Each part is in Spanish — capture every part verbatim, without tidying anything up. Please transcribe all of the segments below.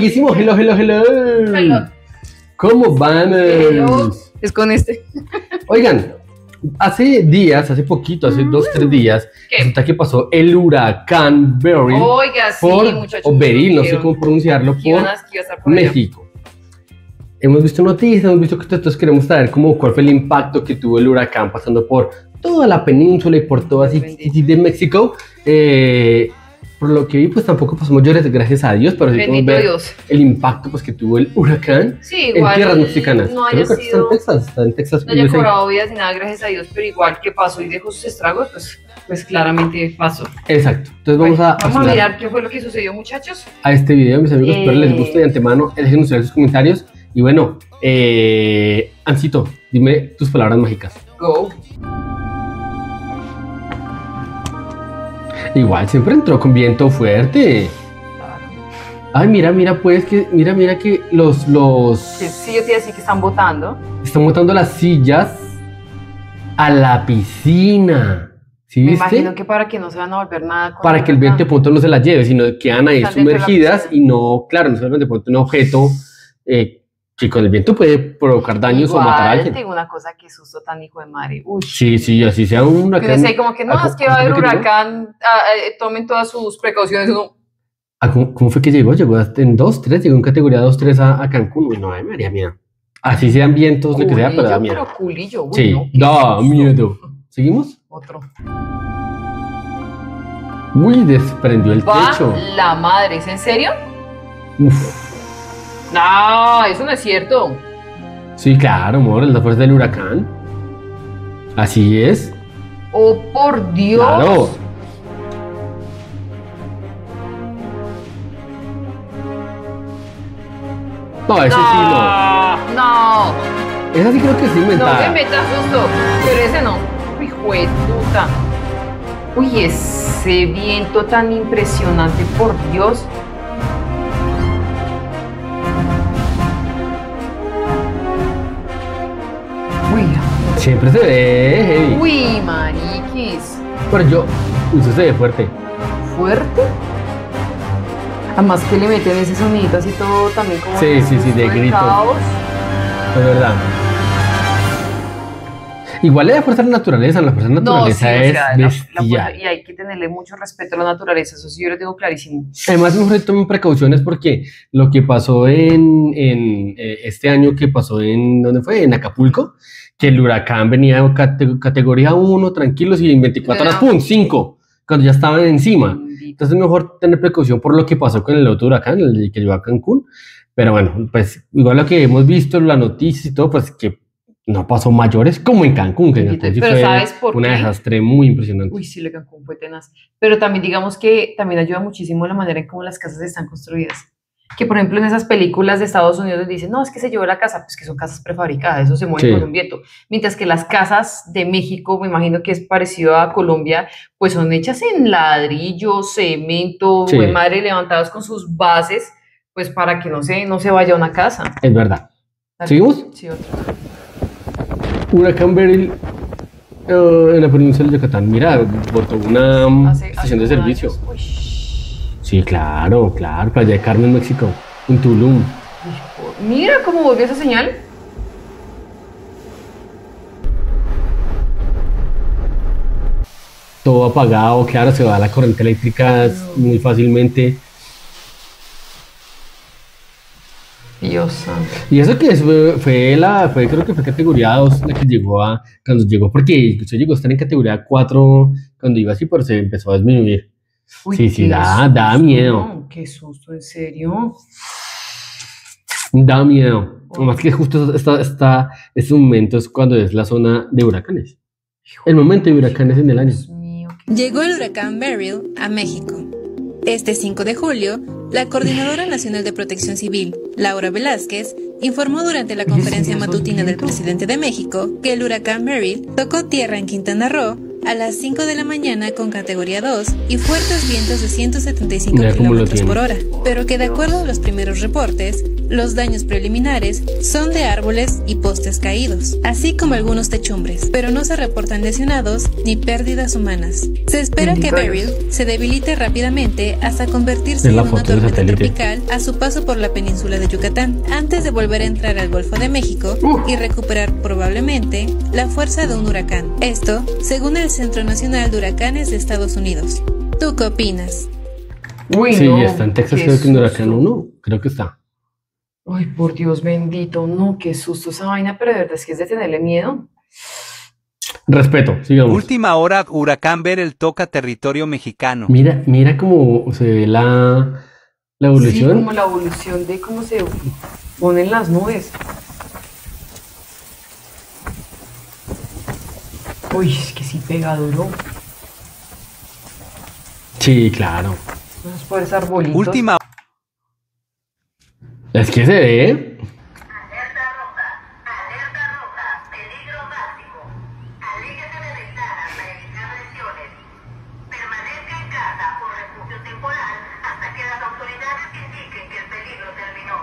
Riquísimo, hello, hello, hello. Hello. ¿Cómo van? Hello. Es con este. Oigan, hace días, hace poquito, hace dos, tres días, ¿Qué? resulta que pasó el huracán Beryl. Oiga, sí, por, muchachos. o Beryl, no sé quiero- cómo pronunciarlo, que iban por a- que iba a estar por allá. México. Hemos visto noticias, hemos visto que todos queremos saber cómo, cuál fue el impacto que tuvo el huracán pasando por toda la península y por toda así de México. Eh, por lo que vi, pues tampoco pasó mayores, gracias a Dios, pero sí podemos Bendito ver Dios. el impacto pues, que tuvo el huracán Sí, en igual. tierras mexicanas. No Creo haya que está en sido. Texas, está en Texas. No haya U S A. cobrado vidas ni nada, gracias a Dios, pero igual que pasó y dejó sus estragos, pues, pues claramente pasó. Exacto. Entonces vamos Bueno, a, vamos a a, mirar qué fue lo que sucedió, muchachos. a este video, mis amigos. Eh. Espero les guste de antemano. Déjenos saber sus comentarios. Y bueno, eh, Ancito, dime tus palabras mágicas. Go. Igual siempre entró con viento fuerte. Ay, mira, mira, pues que, mira, mira que los, los Sí, sí, yo te iba a decir que están votando. están botando las sillas a la piscina. ¿Sí Me viste? imagino que para que no se van a volver nada. con Para que el viento de pronto no se las lleve, sino que quedan ahí Están dentro de la sumergidas piscina. y no, claro, no se de pronto un objeto eh, que con el viento puede provocar daños Igual, o matar a alguien. te digo una cosa, que susto tan hijo de madre. Uy. Sí, sí, así sea un Que huracán. uno dice como que no, ¿A es que va a haber cómo fue que llegó? huracán, ah, eh, tomen todas sus precauciones. No. ¿A ¿Cómo, cómo fue que llegó? Llegó hasta en dos, tres, llegó en categoría dos, tres a, a Cancún. Uy, no, ay, María mía. Así sean vientos, lo que sea, pero da Culillo, miedo. pero culillo, uy, Sí, no, qué da susto. miedo. ¿Seguimos? Otro. Uy, desprendió el Va techo. la madre, ¿es en serio? Uf. No, eso no es cierto. Sí, claro, amor, es la fuerza del huracán. Así es. Oh, por Dios. Claro. No, ese sí no. No, Esa sí creo que sí no, no me inventada. metas susto, pero ese no. Hijo de puta. Uy, ese viento tan impresionante, por Dios. Uy, Siempre se ve heavy. uy, mariquis. Pero yo, uy, eso se ve fuerte. Fuerte. Además que le meten ese sonidito así todo también como Sí, sí, sí, de susto, grito. caos. Es verdad. Igual es la fuerza de la naturaleza, la fuerza de la No, naturaleza sí, o es sea, la- la bestial. fuerza- y hay que tenerle mucho respeto a la naturaleza, eso sí yo lo tengo clarísimo. Además, mejor tomen precauciones porque lo que pasó en, en eh, este año que pasó en, ¿dónde fue? En Acapulco, que el huracán venía de cate- categoría uno, tranquilos, y en veinticuatro horas, Pero- ¡pum!, cinco, cuando ya estaban encima. Entonces, mejor tener precaución por lo que pasó con el otro huracán, el que llegó a Cancún. Pero bueno, pues igual lo que hemos visto en las noticias y todo, pues que no pasó mayores como en Cancún, que en Cancún sí Pero fue ¿sabes por una qué? desastre muy impresionante. Uy, sí, lo de Cancún fue tenaz. Pero también digamos que también ayuda muchísimo la manera en cómo las casas están construidas. Que por ejemplo en esas películas de Estados Unidos dicen, no, es que se llevó la casa, pues que son casas prefabricadas, eso se mueve Sí. con un viento. Mientras que las casas de México, me imagino que es parecido a Colombia, pues son hechas en ladrillo, cemento, Sí. güey, madre, levantadas con sus bases, pues para que no se, no se vaya a una casa. Es verdad. ¿Seguimos? Sí, otro. Huracán Beryl eh, en la península de Yucatán. Mira, botó una mm, Hace- estación de hace como servicio. años. Uy, Sí, claro, claro. Playa de Carmen, México. En Tulum. hijo, mira cómo volvió esa señal. Todo apagado, claro, se va la corriente eléctrica muy fácilmente. Dios santo. Y eso que es, fue, fue la, fue, creo que fue categoría dos la que llegó a, cuando llegó, porque usted llegó a estar en categoría cuatro cuando iba así, pero se empezó a disminuir. Uy, Sí, sí, qué da- da susto, miedo. ¿no? Qué susto, en serio. Da miedo. Además que justo está, está, estos momentos cuando es la zona de huracanes. El momento de huracanes en el año. Dios mío. qué- Llegó el huracán Beryl a México. Este cinco de julio, la Coordinadora Nacional de Protección Civil, Laura Velázquez, informó durante la conferencia matutina del presidente de México que el huracán Beryl tocó tierra en Quintana Roo a las cinco de la mañana con categoría dos y fuertes vientos de ciento setenta y cinco Mira cómo lo kilómetros tiene. por hora, pero que de acuerdo a los primeros reportes, los daños preliminares son de árboles y postes caídos, así como algunos techumbres, pero no se reportan lesionados ni pérdidas humanas. Se espera que Beryl se debilite rápidamente hasta convertirse en una tormenta tropical a su paso por la península de Yucatán, antes de volver a entrar al Golfo de México y recuperar probablemente la fuerza de un huracán. Esto, según el Centro Nacional de Huracanes de Estados Unidos. ¿Tú qué opinas? Uy, sí, no, está en Texas, creo que en Huracán uno, creo que está. Ay, por Dios bendito, no, qué susto esa vaina, pero de verdad es que es de tenerle miedo. Respeto, sigamos. Última hora, huracán Beryl toca territorio mexicano. Mira, mira cómo se ve la, la evolución. Sí, como la evolución de cómo se ponen las nubes. Uy, es que sí pega duro. Sí, claro. Vamos por esos arbolitos. Última. Es que se ve. Alerta roja, alerta roja, peligro máximo. Alíguese de ventanas para evitar lesiones. Permanezca en casa o refugio temporal hasta que las autoridades indiquen que el peligro terminó.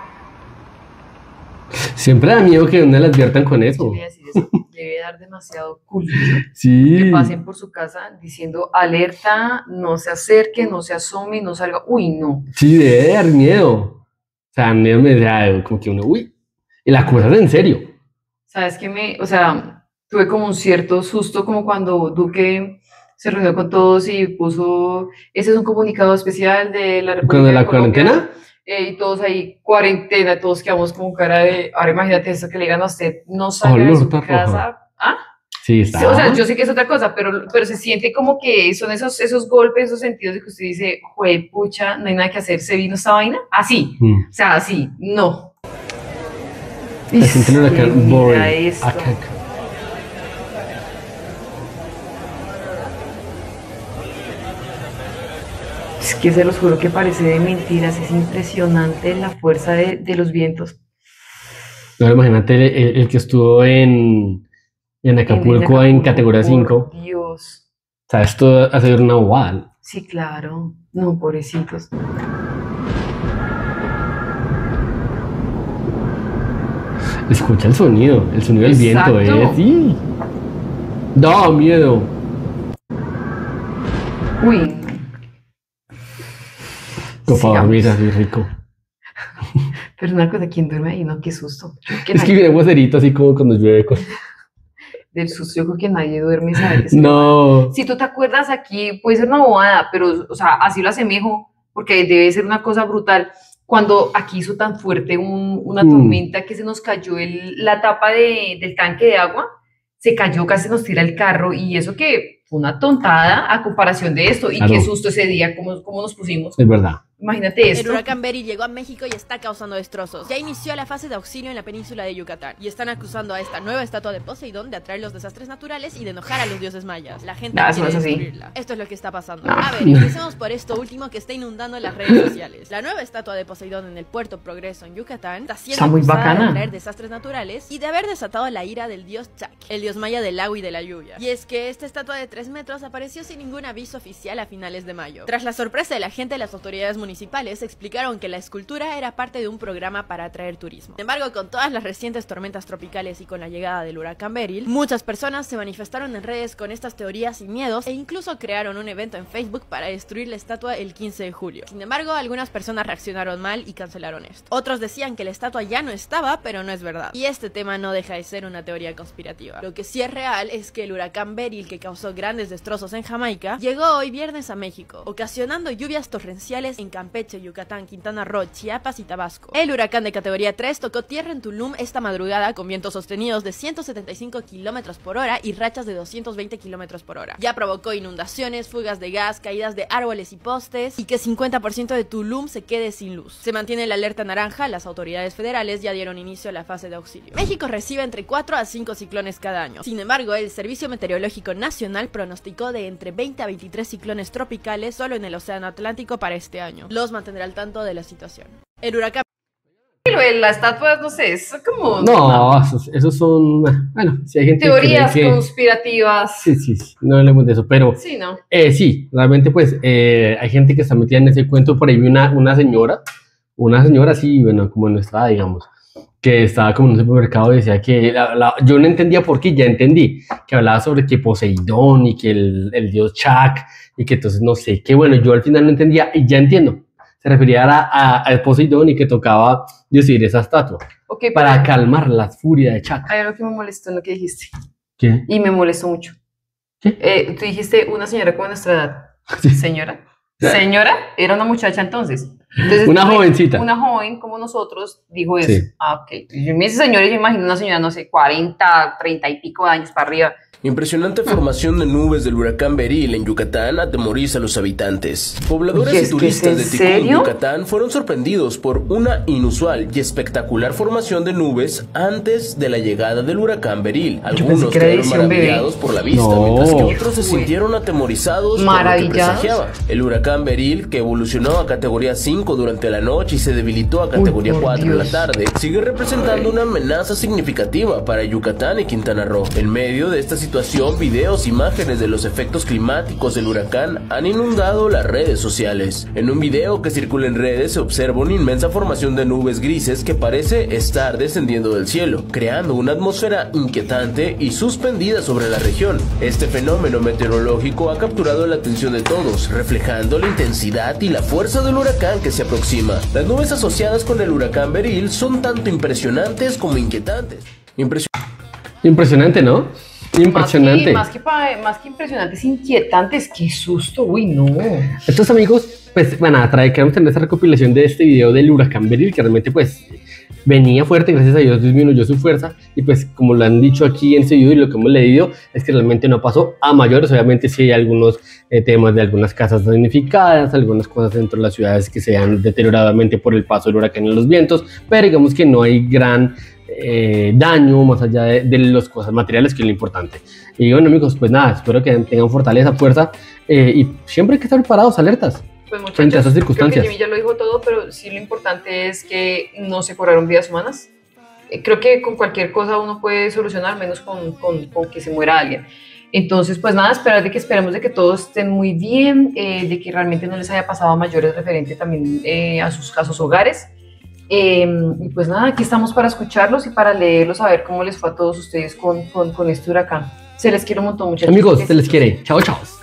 Siempre da miedo que no le adviertan con eso. Yo le voy a decir eso. Debe dar demasiado culto. Sí. Que pasen por su casa diciendo alerta, no se acerque, no se asome, no salga. Uy, no. Sí, debe dar miedo. O sea, miedo me da como que uno, uy. Y la cosa es en serio. ¿Sabes qué me, o sea, tuve como un cierto susto como cuando Duque se reunió con todos y puso, ese es un comunicado especial de la República ¿Con la de Colombia, cuarentena? eh, y todos ahí, cuarentena, todos quedamos con cara de, ahora imagínate eso que le digan a usted, no salga de su Alerta casa. roja. ¿Ah? Sí, está. Sí, o sea, yo sé que es otra cosa, pero, pero se siente como que son esos, esos golpes, esos sentidos de que usted dice, jue pucha, no hay nada que hacer, se vino esta vaina, así, Mm. o sea, así, no. Se siente el huracán Mira Beryl. esto. Acá. Es que se los juro que parece de mentiras, es impresionante la fuerza de, de los vientos. Ahora imagínate el, el- el que estuvo en, en Acapulco en, Acapulco, categoría por cinco. Dios, O sea, esto hace una bobada. sí, claro, no, pobrecitos. Escucha el sonido, el sonido del viento, Exacto. ¿eh? Sí. Da miedo. Uy, Como para sigamos. dormir así rico. Pero una cosa, ¿quién duerme ahí? No, qué susto. Que Es que nadie- viene aguacerito así como cuando llueve. con- Del susto, yo creo que nadie duerme y sabe que se No. Si tú te acuerdas aquí, puede ser una bobada, pero, o sea, así lo asemejo, porque debe ser una cosa brutal. Cuando aquí hizo tan fuerte un- una Mm. tormenta que se nos cayó el- la tapa de- del tanque de agua, se cayó, casi nos tira el carro, y eso que fue una tontada a comparación de esto, y Claro. qué susto ese día, cómo, cómo nos pusimos. Es verdad. Imagínate El esto. huracán Beryl llegó a México y está causando destrozos. Ya inició la fase de auxilio en la península de Yucatán y están acusando a esta nueva estatua de Poseidón de atraer los desastres naturales y de enojar a los dioses mayas. La gente No, eso quiere no es así. destruirla. Esto es lo que está pasando. No. A ver, empecemos por esto último que está inundando las redes sociales. La nueva estatua de Poseidón en el puerto Progreso en Yucatán está siendo Está muy acusada bacana. de atraer desastres naturales y de haber desatado la ira del dios Chac, el dios maya del agua y de la lluvia. Y es que esta estatua de tres metros apareció sin ningún aviso oficial a finales de mayo. Tras la sorpresa de la gente, las autoridades municipales explicaron que la escultura era parte de un programa para atraer turismo. Sin embargo, con todas las recientes tormentas tropicales y con la llegada del huracán Beryl, muchas personas se manifestaron en redes con estas teorías y miedos e incluso crearon un evento en Facebook para destruir la estatua el quince de julio. Sin embargo, algunas personas reaccionaron mal y cancelaron esto. Otros decían que la estatua ya no estaba, pero no es verdad. Y este tema no deja de ser una teoría conspirativa. Lo que sí es real es que el huracán Beryl, que causó grandes destrozos en Jamaica, llegó hoy viernes a México, ocasionando lluvias torrenciales en Campeche, Yucatán, Quintana Roo, Chiapas y Tabasco. El huracán de categoría tres tocó tierra en Tulum esta madrugada con vientos sostenidos de ciento setenta y cinco kilómetros por hora y rachas de doscientos veinte kilómetros por hora. Ya provocó inundaciones, fugas de gas, caídas de árboles y postes y que cincuenta por ciento de Tulum se quede sin luz. Se mantiene la alerta naranja, las autoridades federales ya dieron inicio a la fase de auxilio. México recibe entre cuatro a cinco ciclones cada año. Sin embargo, el Servicio Meteorológico Nacional pronosticó de entre veinte a veintitrés ciclones tropicales solo en el Océano Atlántico para este año. Los mantendrá al tanto de la situación. El huracán Lo de la estatua, no sé, es como No, esos, esos son. Bueno, si hay gente teorías que cree que. conspirativas. Sí, sí, sí, no hablemos de eso, pero Sí, ¿no? eh, sí, realmente pues eh, hay gente que está metida en ese cuento. Por ahí vi una, una señora, una señora así, bueno, como nuestra, digamos, que estaba como en un supermercado y decía que la- la- yo no entendía por qué, ya entendí, que hablaba sobre que Poseidón y que el, el dios Chak y que entonces no sé, qué bueno, yo al final no entendía y ya entiendo. Se refería a, a, a Poseidón y que tocaba decir esa estatua Ok, para pero calmar la furia de Chak. hay algo que me molestó en lo que dijiste. ¿Qué? Y me molestó mucho. ¿Qué? Eh, tú dijiste una señora como nuestra edad. Sí. Señora. Señora, era una muchacha entonces. Entonces, Una me- jovencita. Una joven como nosotros dijo eso. Sí. Ah, ok. Yo me dice señora, yo imagino una señora, no sé, cuarenta, treinta y pico de años para arriba. Impresionante formación de nubes del huracán Beryl en Yucatán atemoriza a los habitantes. Pobladores Oye, y ¿es que turistas es de en Ticún, serio? Yucatán, fueron sorprendidos por una inusual y espectacular formación de nubes antes de la llegada del huracán Beryl. pensé Algunos que era quedaron edición bebé. maravillados por la vista, No. mientras que otros se Uy. sintieron atemorizados por lo que ¿Maravillados? presagiaba. El huracán Beryl, que evolucionó a categoría cinco durante la noche y se debilitó a categoría por cuatro en la Dios. tarde, sigue representando una amenaza significativa para Yucatán y Quintana Roo. En medio de esta situación, videos, imágenes de los efectos climáticos del huracán han inundado las redes sociales. En un video que circula en redes se observa una inmensa formación de nubes grises que parece estar descendiendo del cielo, creando una atmósfera inquietante y suspendida sobre la región. Este fenómeno meteorológico ha capturado la atención de todos, reflejando la intensidad y la fuerza del huracán que se aproxima. Las nubes asociadas con el huracán Beryl son tanto impresionantes como inquietantes. Impresio- Impresionante, ¿no? Impresionante. Más que, más que, pa- más que impresionantes, inquietantes. Qué susto, uy, no. Entonces, amigos, pues, bueno, trae, queremos tener esta recopilación de este video del huracán Beryl, que realmente, pues, venía fuerte, gracias a Dios disminuyó su fuerza, y pues, como lo han dicho aquí en este video y lo que hemos leído, es que realmente no pasó a mayores. Obviamente sí hay algunos eh, temas de algunas casas damnificadas, algunas cosas dentro de las ciudades que se han deteriorado por el paso del huracán y los vientos, pero digamos que no hay gran eh, daño más allá de, de las cosas materiales, que es lo importante. Y bueno, amigos, pues nada, espero que tengan fortaleza, fuerza, eh, y siempre hay que estar parados, alertas. Pues muchachos, Frente a esas creo circunstancias. que Jimmy ya lo dijo todo, pero sí lo importante es que no se cobraron vidas humanas. Eh, Creo que con cualquier cosa uno puede solucionar, menos con, con, con que se muera alguien. Entonces, pues nada, esperar de que esperemos de que todos estén muy bien, eh, de que realmente no les haya pasado a mayores referente también eh, a, sus, a sus hogares. Eh, y pues nada, aquí estamos para escucharlos y para leerlos, a ver cómo les fue a todos ustedes con, con, con este huracán. Se les quiere un montón, muchachos. Amigos, se les quiere. Chao, chao.